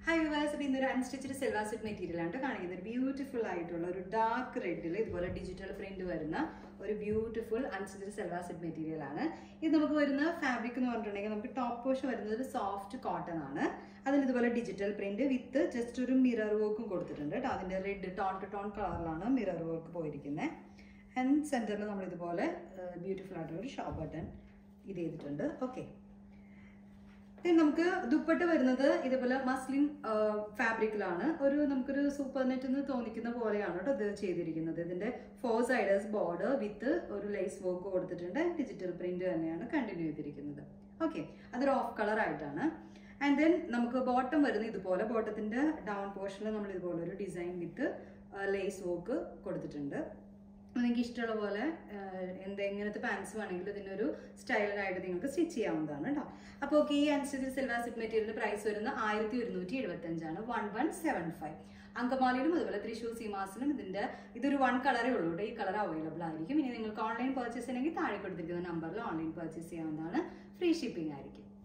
Hi viewers, this is an unstitched silver silk material. It's beautiful dark red digital print beautiful unstitched silver silk material. This fabric top portion soft cotton. That's digital print with just a mirror work. Red tone to tone color mirror work. And center beautiful shop button. Okay. Then we have muslin fabric. We have super net four siders border with lace work digital print. Okay, that's off color. And then we have bottom down portion design with lace work. നിങ്ങൾക്ക് ഇഷ്ടമുള്ള പോലെ എന്തെങ്കിലും pants വേണമെങ്കിൽ ഇതിനൊരു സ്റ്റൈലിനായിട്ട് നിങ്ങൾക്ക് stitch ചെയ്യാവുന്നതാണ് ട്ടോ. അപ്പോൾ ഓക്കേ ഈ അൺസ്റ്റിച്ച്ഡ് സിൽവർ സിൽക്ക് മെറ്റീരിയലിന്റെ പ്രൈസ് വരുന്നത് 1175 ആണ് 1175. അങ്കമാലിയിലും അതുപോലെ തൃശ്ശൂർ സീമാസിലും ഇതൊരു വൺ കളറേ ഉള്ളൂ ട്ടോ. ഈ കളർ അവൈലബിൾ ആയിരിക്കും. ഇനി നിങ്ങൾക്ക് ഓൺലൈൻ പർച്ചേസ് ചെയ്യണമെങ്കിൽ താഴെ കൊടുത്തിരിക്കുന്ന നമ്പറിൽ ഓൺലൈൻ പർച്ചേസ് ചെയ്യാവുന്നതാണ്. ഫ്രീ ഷിപ്പിംഗ് ആയിരിക്കും.